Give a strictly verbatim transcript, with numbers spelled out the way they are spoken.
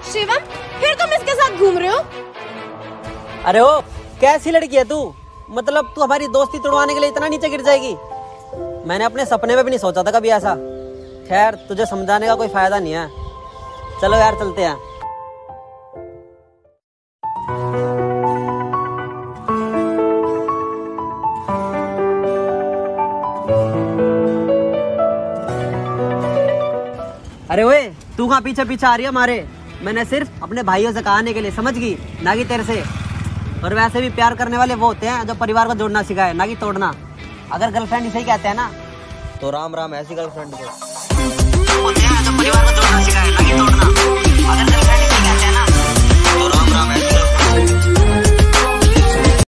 शिवम, फिर तुम इसके साथ घूम रहे हो? अरे ओ, कैसी लड़की है तू? मतलब तू हमारी दोस्ती तोड़वाने के लिए इतना नीचे गिर जाएगी? मैंने अपने सपने में भी नहीं सोचा था कभी ऐसा। खैर, तुझे समझाने का कोई फायदा नहीं है। चलो यार, चलते हैं। अरे ओए, तू कहाँ पीछे पीछे आ रही है हमारे? मैंने सिर्फ अपने भाइयों से कहाने के लिए, समझ गई, ना कि तेरे से। और वैसे भी प्यार करने वाले वो होते हैं जो परिवार को जोड़ना सिखाए, ना कि तोड़ना। अगर गर्लफ्रेंड इसे ही कहते हैं ना, तो राम राम ऐसी गर्लफ्रेंड को। होते हैं जो परिवार को जोड़ना सिखाए, ना कि तोड़ना। अगर